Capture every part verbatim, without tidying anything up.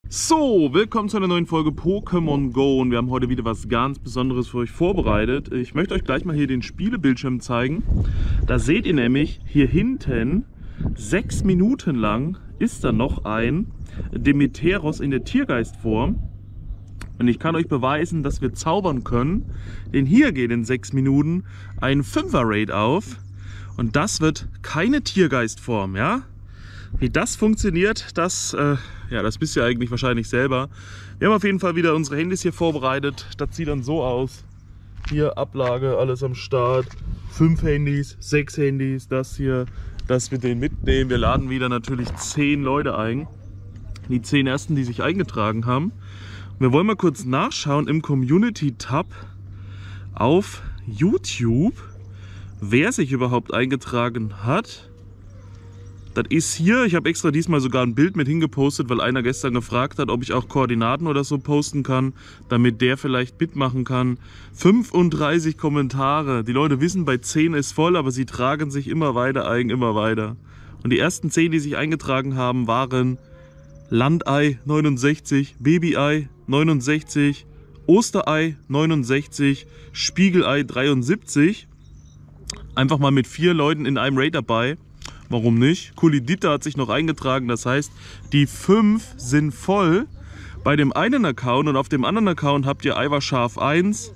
So, willkommen zu einer neuen Folge Pokémon Go und wir haben heute wieder was ganz Besonderes für euch vorbereitet. Ich möchte euch gleich mal hier den Spielebildschirm zeigen. Da seht ihr nämlich hier hinten, sechs Minuten lang ist da noch ein Demeteros in der Tiergeistform. Und ich kann euch beweisen, dass wir zaubern können, denn hier geht in sechs Minuten ein Fünfer-Raid auf und das wird keine Tiergeistform, ja? Wie das funktioniert, das, äh, ja, das wisst ihr eigentlich wahrscheinlich selber. Wir haben auf jeden Fall wieder unsere Handys hier vorbereitet. Das sieht dann so aus. Hier Ablage, alles am Start. Fünf Handys, sechs Handys, das hier, das wir den mitnehmen. Wir laden wieder natürlich zehn Leute ein. Die zehn ersten, die sich eingetragen haben. Wir wollen mal kurz nachschauen im Community-Tab auf YouTube, wer sich überhaupt eingetragen hat. Das ist hier, ich habe extra diesmal sogar ein Bild mit hingepostet, weil einer gestern gefragt hat, ob ich auch Koordinaten oder so posten kann, damit der vielleicht mitmachen kann. fünfunddreißig Kommentare. Die Leute wissen, bei zehn ist voll, aber sie tragen sich immer weiter ein, immer weiter. Und die ersten zehn, die sich eingetragen haben, waren Landei neunundsechzig, Babyei neunundsechzig, Osterei neunundsechzig, Spiegelei dreiundsiebzig. Einfach mal mit vier Leuten in einem Raid dabei. Warum nicht? Kulidita hat sich noch eingetragen, das heißt, die fünf sind voll bei dem einen Account und auf dem anderen Account habt ihr Ivarscharf eins.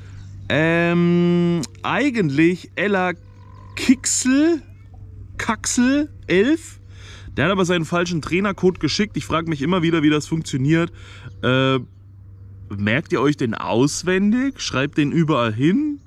Ähm, eigentlich Ella Kixel, Kaxel elf. Der hat aber seinen falschen Trainercode geschickt. Ich frage mich immer wieder, wie das funktioniert. Äh, merkt ihr euch den auswendig? Schreibt den überall hin?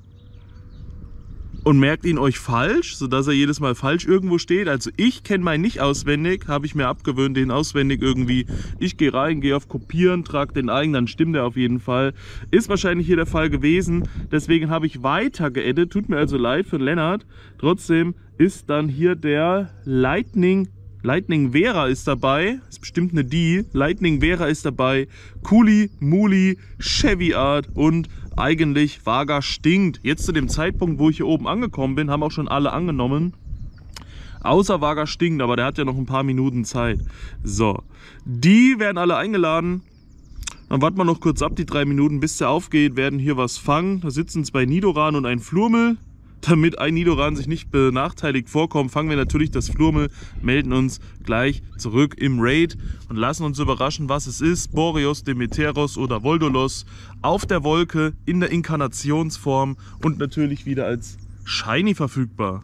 Und merkt ihn euch falsch, sodass er jedes Mal falsch irgendwo steht. Also ich kenne meinen nicht auswendig, habe ich mir abgewöhnt, den auswendig irgendwie. Ich gehe rein, gehe auf Kopieren, trage den ein, dann stimmt er auf jeden Fall. Ist wahrscheinlich hier der Fall gewesen, deswegen habe ich weiter geedit. Tut mir also leid für Lennart. Trotzdem ist dann hier der Lightning, Lightning Vera ist dabei, ist bestimmt eine die. Lightning Vera ist dabei, Kuli, Muli, Chevy Art und eigentlich Vaga stinkt. Jetzt zu dem Zeitpunkt, wo ich hier oben angekommen bin, haben auch schon alle angenommen. Außer Vaga stinkt, aber der hat ja noch ein paar Minuten Zeit. So, die werden alle eingeladen. Dann warten wir noch kurz ab, die drei Minuten, bis der aufgeht, werden hier was fangen. Da sitzen zwei Nidoran und ein Flurmel. Damit ein Nidoran sich nicht benachteiligt vorkommt, fangen wir natürlich das Flurmel, melden uns gleich zurück im Raid und lassen uns überraschen, was es ist. Boreos, Demeteros oder Voldolos auf der Wolke in der Inkarnationsform und natürlich wieder als Shiny verfügbar.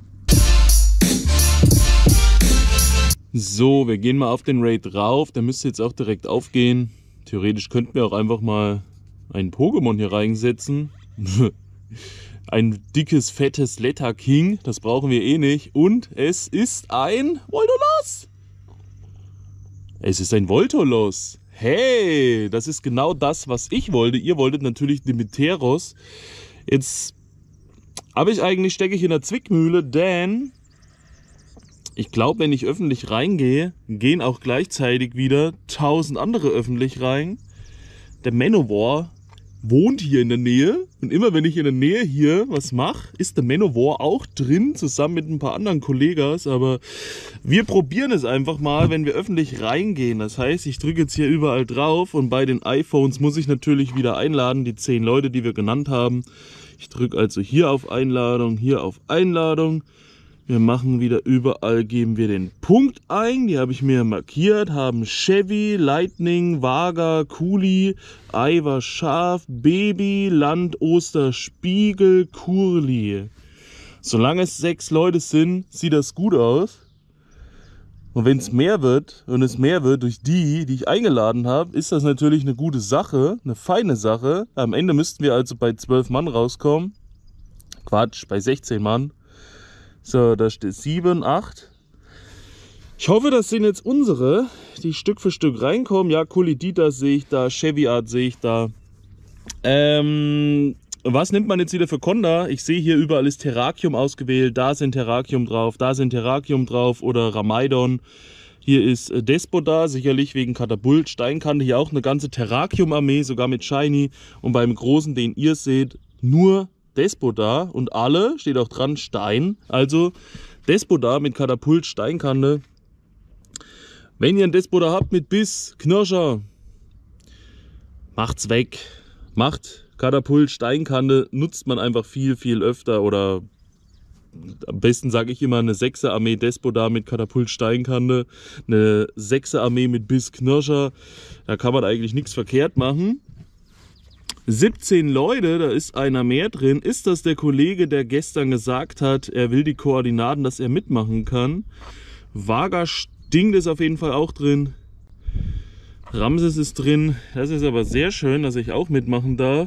So, wir gehen mal auf den Raid rauf. Der müsste jetzt auch direkt aufgehen. Theoretisch könnten wir auch einfach mal einen Pokémon hier reinsetzen. Ein dickes, fettes Letter King, das brauchen wir eh nicht. Und es ist ein Voldolos. Es ist ein Voldolos. Hey, das ist genau das, was ich wollte. Ihr wolltet natürlich Demeteros. Jetzt habe ich eigentlich, stecke ich in der Zwickmühle, denn ich glaube, wenn ich öffentlich reingehe, gehen auch gleichzeitig wieder tausend andere öffentlich rein. Der Manowar wohnt hier in der Nähe und immer wenn ich in der Nähe hier was mache, ist der Manowar auch drin, zusammen mit ein paar anderen Kollegas, aber wir probieren es einfach mal, wenn wir öffentlich reingehen. Das heißt, ich drücke jetzt hier überall drauf und bei den iPhones muss ich natürlich wieder einladen, die zehn Leute, die wir genannt haben. Ich drücke also hier auf Einladung, hier auf Einladung. Wir machen wieder überall, geben wir den Punkt ein, die habe ich mir markiert, haben Chevy, Lightning, Vaga, Kuli, Ivarscharf, Baby, Land, Oster, Spiegel, Kurli. Solange es sechs Leute sind, sieht das gut aus. Und wenn es mehr wird, und es mehr wird durch die, die ich eingeladen habe, ist das natürlich eine gute Sache, eine feine Sache. Am Ende müssten wir also bei zwölf Mann rauskommen. Quatsch, bei sechzehn Mann. So, da steht sieben, acht. Ich hoffe, das sind jetzt unsere, die Stück für Stück reinkommen. Ja, Kulidita sehe ich da, Chevy Art sehe ich da. Ähm, was nimmt man jetzt wieder für Konda? Ich sehe hier überall ist Terrakium ausgewählt. Da sind Terrakium drauf, da sind Terrakium drauf oder Ramaidon. Hier ist Despodar, sicherlich wegen Katapult. Steinkante, hier auch eine ganze Terrakium-Armee, sogar mit Shiny. Und beim großen, den ihr seht, nur Despodar und alle, steht auch dran, Stein. Also Despodar mit Katapult, Steinkante. Wenn ihr einen Despodar habt mit Biss, Knirscher, macht's weg. Macht Katapult, Steinkante, nutzt man einfach viel, viel öfter. Oder am besten sage ich immer eine sechser Armee Despodar mit Katapult, Steinkante, eine sechser Armee mit Biss, Knirscher. Da kann man eigentlich nichts verkehrt machen. siebzehn Leute, da ist einer mehr drin. Ist das der Kollege, der gestern gesagt hat, er will die Koordinaten, dass er mitmachen kann? Vaga Stinkt ist auf jeden Fall auch drin. Ramses ist drin. Das ist aber sehr schön, dass ich auch mitmachen darf.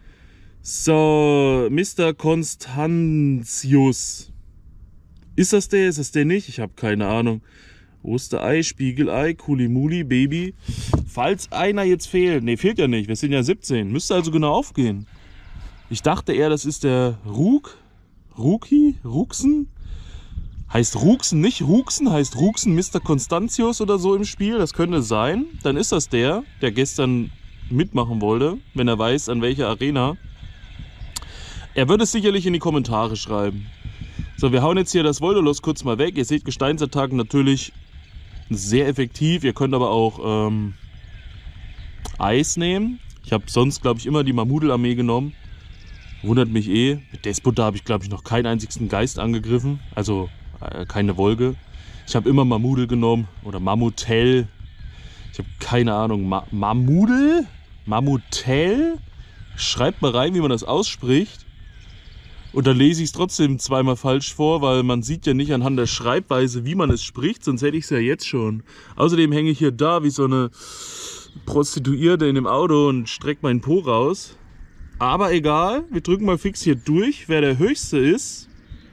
So, Mister Konstantius. Ist das der? Ist das der nicht? Ich habe keine Ahnung. Osterei, Spiegelei, Kulimuli, Baby. Falls einer jetzt fehlt. Ne, fehlt ja nicht. Wir sind ja siebzehn. Müsste also genau aufgehen. Ich dachte eher, das ist der Ruk. Ruki? Ruxen? Heißt Ruxen nicht Ruxen? Heißt Ruxen Mister Konstantius oder so im Spiel? Das könnte sein. Dann ist das der, der gestern mitmachen wollte. Wenn er weiß, an welcher Arena. Er wird es sicherlich in die Kommentare schreiben. So, wir hauen jetzt hier das Voldolos kurz mal weg. Ihr seht Gesteinsattacken natürlich sehr effektiv. Ihr könnt aber auch ähm, Eis nehmen. Ich habe sonst, glaube ich, immer die Mamudel-Armee genommen. Wundert mich eh. Mit Despota habe ich, glaube ich, noch keinen einzigen Geist angegriffen. Also äh, keine Wolke. Ich habe immer Mamudel genommen oder Mammutel. Ich habe keine Ahnung. Ma Mamudel? Mammutel? Schreibt mal rein, wie man das ausspricht. Und dann lese ich es trotzdem zweimal falsch vor, weil man sieht ja nicht anhand der Schreibweise, wie man es spricht, sonst hätte ich es ja jetzt schon. Außerdem hänge ich hier da wie so eine Prostituierte in dem Auto und strecke meinen Po raus. Aber egal, wir drücken mal fix hier durch, wer der Höchste ist.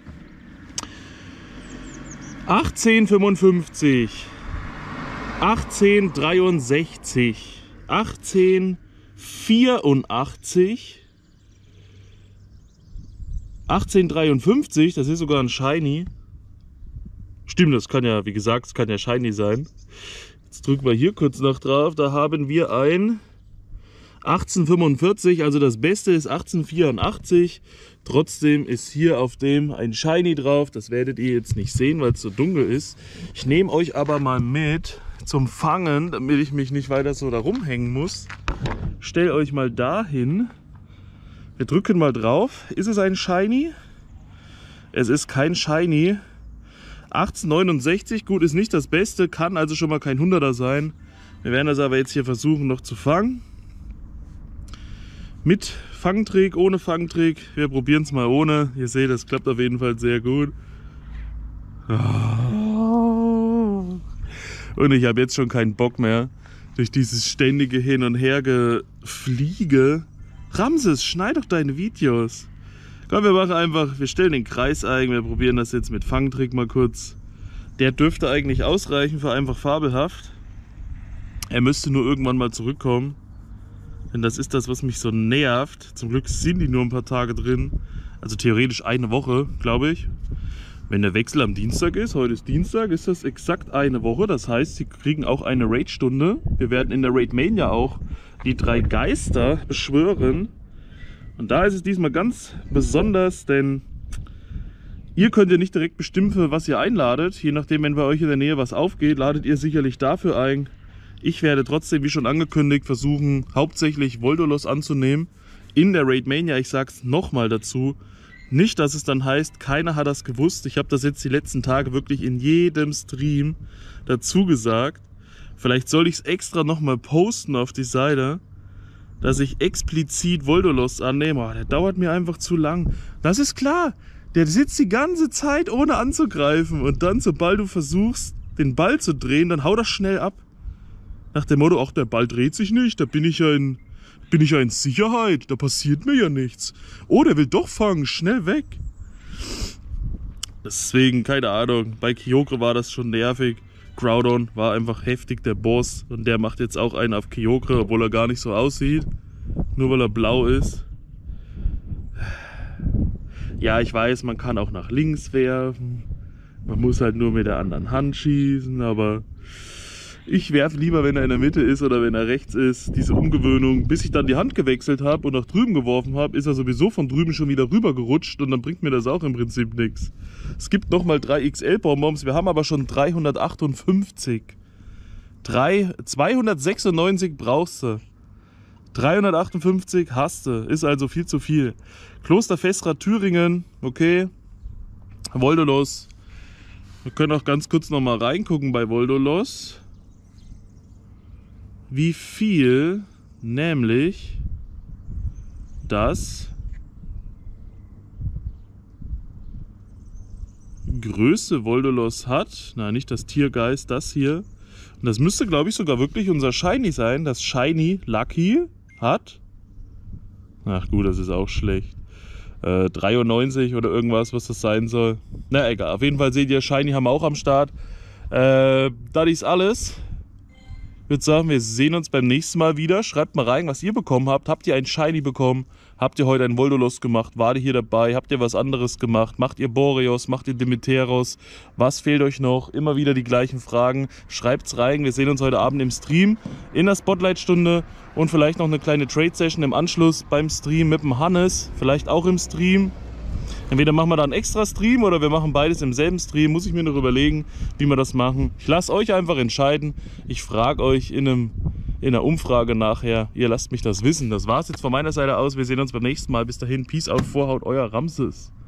achtzehnhundertfünfundfünfzig, achtzehnhundertdreiundsechzig, achtzehnhundertvierundachtzig, achtzehnhundertdreiundfünfzig, das ist sogar ein Shiny. Stimmt, das kann ja, wie gesagt, es kann ja Shiny sein. Jetzt drücken wir hier kurz noch drauf, da haben wir ein achtzehnhundertfünfundvierzig, also das Beste ist achtzehnhundertvierundachtzig. Trotzdem ist hier auf dem ein Shiny drauf, das werdet ihr jetzt nicht sehen, weil es so dunkel ist. Ich nehme euch aber mal mit zum Fangen, damit ich mich nicht weiter so da rumhängen muss. Stellt euch mal dahin. Wir drücken mal drauf. Ist es ein Shiny? Es ist kein Shiny. achtzehnhundertneunundsechzig, gut, ist nicht das Beste, kann also schon mal kein hunderter sein. Wir werden das aber jetzt hier versuchen noch zu fangen. Mit Fangtrick, ohne Fangtrick. Wir probieren es mal ohne. Ihr seht, es klappt auf jeden Fall sehr gut. Und ich habe jetzt schon keinen Bock mehr, durch dieses ständige Hin- und Hergefliege. Ramses, schneid doch deine Videos. Komm, wir machen einfach, wir stellen den Kreis ein, wir probieren das jetzt mit Fangtrick mal kurz. Der dürfte eigentlich ausreichen für einfach fabelhaft. Er müsste nur irgendwann mal zurückkommen. Denn das ist das, was mich so nervt. Zum Glück sind die nur ein paar Tage drin. Also theoretisch eine Woche, glaube ich. Wenn der Wechsel am Dienstag ist, heute ist Dienstag, ist das exakt eine Woche. Das heißt, sie kriegen auch eine Raid-Stunde. Wir werden in der Raid-Mania auch die drei Geister beschwören. Und da ist es diesmal ganz besonders, denn ihr könnt ja nicht direkt bestimmen, für was ihr einladet. Je nachdem, wenn bei euch in der Nähe was aufgeht, ladet ihr sicherlich dafür ein. Ich werde trotzdem, wie schon angekündigt, versuchen, hauptsächlich Voldolos anzunehmen. In der Raid-Mania, ich sag's nochmal dazu, nicht, dass es dann heißt, keiner hat das gewusst. Ich habe das jetzt die letzten Tage wirklich in jedem Stream dazu gesagt. Vielleicht soll ich es extra nochmal posten auf die Seite, dass ich explizit Voldolos annehme. Oh, der dauert mir einfach zu lang. Das ist klar. Der sitzt die ganze Zeit ohne anzugreifen. Und dann, sobald du versuchst, den Ball zu drehen, dann hau das schnell ab. Nach dem Motto, ach, der Ball dreht sich nicht, da bin ich ja in, bin ich ja in Sicherheit, da passiert mir ja nichts. Oh, der will doch fangen, schnell weg. Deswegen, keine Ahnung, bei Kyogre war das schon nervig. Groudon war einfach heftig der Boss und der macht jetzt auch einen auf Kyogre, obwohl er gar nicht so aussieht. Nur weil er blau ist. Ja, ich weiß, man kann auch nach links werfen. Man muss halt nur mit der anderen Hand schießen, aber ich werfe lieber, wenn er in der Mitte ist oder wenn er rechts ist. Diese Umgewöhnung, bis ich dann die Hand gewechselt habe und nach drüben geworfen habe, ist er sowieso von drüben schon wieder rüber gerutscht und dann bringt mir das auch im Prinzip nichts. Es gibt nochmal drei X L-Bonbons, wir haben aber schon dreihundertachtundfünfzig. drei, zweihundertsechsundneunzig brauchst du. dreihundertachtundfünfzig hast du, ist also viel zu viel. Kloster Festra Thüringen, okay. Voldolos. Wir können auch ganz kurz noch mal reingucken bei Voldolos. Wie viel nämlich das größte Voldolos hat. Nein, nicht das Tiergeist, das hier. Und das müsste, glaube ich, sogar wirklich unser Shiny sein. Das Shiny Lucky hat. Ach gut, das ist auch schlecht. Äh, dreiundneunzig oder irgendwas, was das sein soll. Na egal, auf jeden Fall seht ihr, Shiny haben wir auch am Start. Äh, das ist alles. Ich würde sagen, wir sehen uns beim nächsten Mal wieder. Schreibt mal rein, was ihr bekommen habt. Habt ihr ein Shiny bekommen? Habt ihr heute ein Voldolos gemacht? Wart ihr hier dabei? Habt ihr was anderes gemacht? Macht ihr Boreos? Macht ihr Demeteros? Was fehlt euch noch? Immer wieder die gleichen Fragen. Schreibt's rein. Wir sehen uns heute Abend im Stream in der Spotlight-Stunde und vielleicht noch eine kleine Trade-Session im Anschluss beim Stream mit dem Hannes. Vielleicht auch im Stream. Entweder machen wir da einen extra Stream oder wir machen beides im selben Stream. Muss ich mir noch überlegen, wie wir das machen. Ich lasse euch einfach entscheiden. Ich frage euch in, einem, in einer Umfrage nachher. Ihr lasst mich das wissen. Das war's jetzt von meiner Seite aus. Wir sehen uns beim nächsten Mal. Bis dahin. Peace out, Vorhaut, euer Ramses.